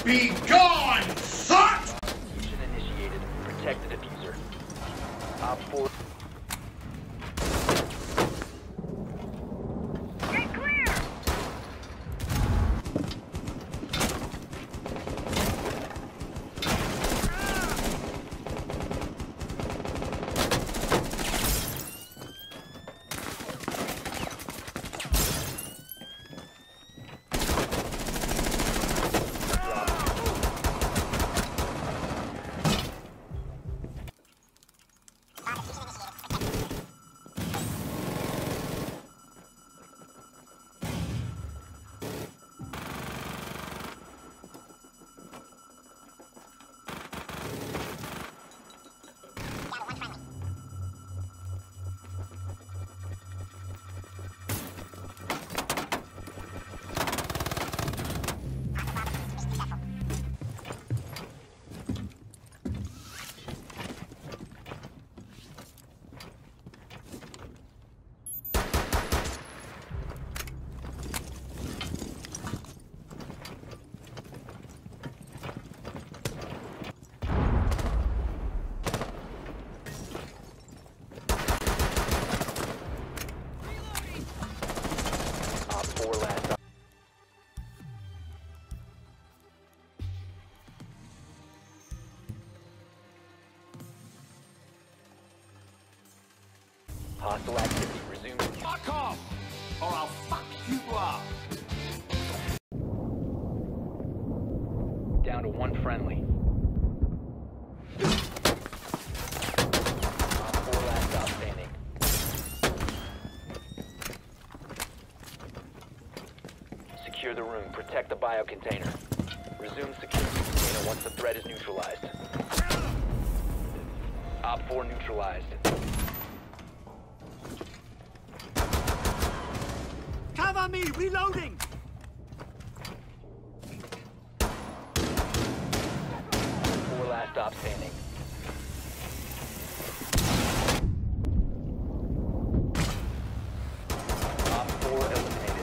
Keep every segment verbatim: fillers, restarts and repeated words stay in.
Be gone, son! Mission initiated. Protect the diffuser. Op four. Get clear! Hostile activity resumed. Fuck off, or I'll fuck you up. Down to one friendly. Op four last stop standing. Secure the room. Protect the biocontainer. Resume security container once the threat is neutralized. Op four neutralized. Cover me, reloading! Four last stop standing. Op four eliminated.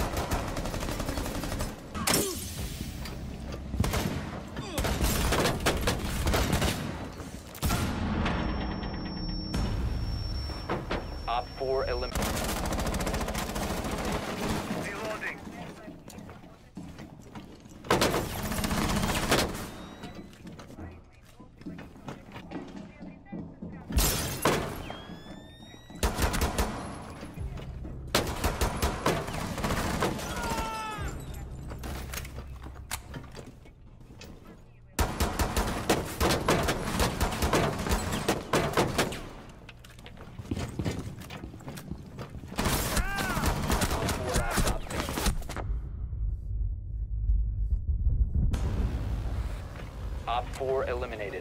Op four eliminated. Op four eliminated.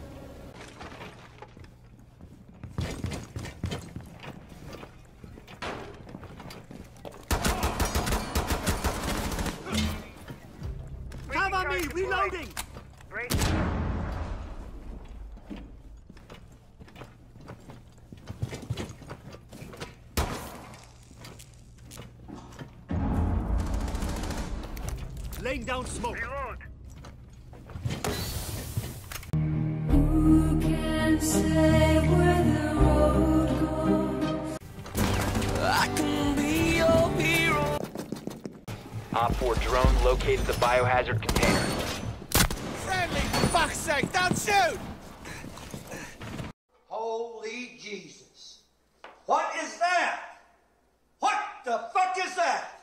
Cover me, reloading! Break. Laying down smoke. Reload. Who can say where the road goes? I can be your hero. Op four drone located the biohazard container. Friendly, for fuck's sake, don't shoot! Holy Jesus. What is that? What the fuck is that?